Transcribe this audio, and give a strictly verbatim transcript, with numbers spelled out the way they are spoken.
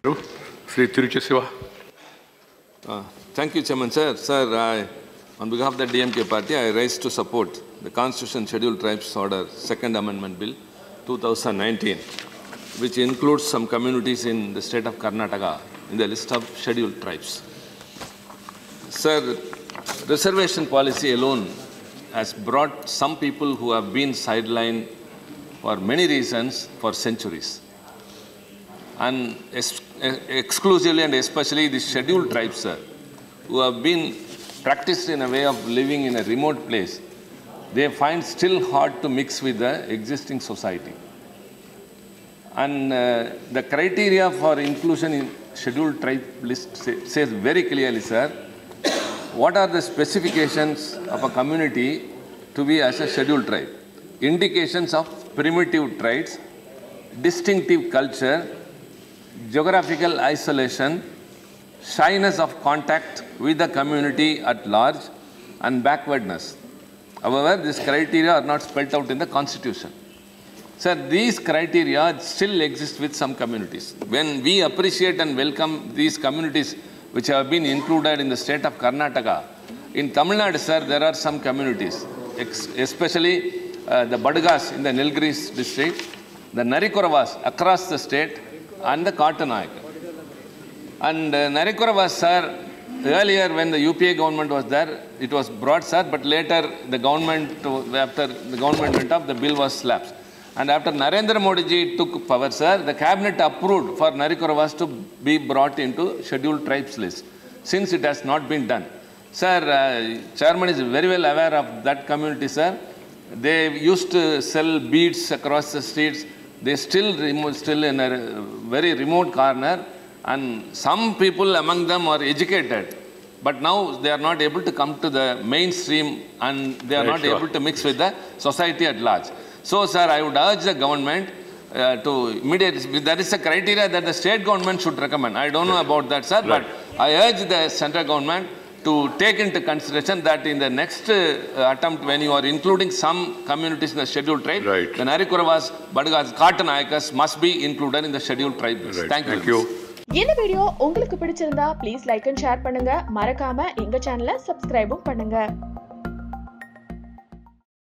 Sri Tiruchi Siva. Uh, thank you, Chairman, sir. Sir, I, on behalf of the D M K party, I rise to support the Constitution Scheduled Tribes Order Second Amendment Bill two thousand nineteen, which includes some communities in the state of Karnataka in the list of scheduled tribes. Sir, reservation policy alone has brought some people who have been sidelined for many reasons for centuries. And ex exclusively and especially the scheduled tribes, sir, who have been practiced in a way of living in a remote place, they find still hard to mix with the existing society. And uh, the criteria for inclusion in scheduled tribe list say, says very clearly, sir, what are the specifications of a community to be as a scheduled tribe? Indications of primitive traits, distinctive culture, geographical isolation, shyness of contact with the community at large, and backwardness. However, these criteria are not spelled out in the Constitution. Sir, these criteria still exist with some communities. When we appreciate and welcome these communities which have been included in the state of Karnataka, in Tamil Nadu, sir, there are some communities, especially uh, the Badgas in the Nilgiris district, the Narikoravas across the state, and the Kartanayaka. And uh, Narikoravas, sir, earlier when the U P A government was there, it was brought, sir, but later the government, after the government went up, the bill was lapsed. And after Narendra Modi ji took power, sir, the cabinet approved for Narikoravas to be brought into scheduled tribes list, since it has not been done. Sir, uh, Chairman is very well aware of that community, sir. They used to sell beads across the streets. They still remote, still in a very remote corner, and some people among them are educated, but now they are not able to come to the mainstream, and they are right, not sure. able to mix with the society at large. So, sir, I would urge the government uh, to immediately, there is a criteria that the state government should recommend. I don't know about that, sir, right. but I urge the central government to take into consideration that in the next uh, attempt, when you are including some communities in the scheduled tribe, right. the Narikoravas, Badgas, Kartanayakas must be included in the scheduled tribe. Right. Thank you. Thank you. இந்த video உங்களுக்கு பிடிச்சிருந்தா please like and share பண்ணுங்க, மறக்காம எங்க சேனலை சப்ஸ்கிரைபும் பண்ணுங்க.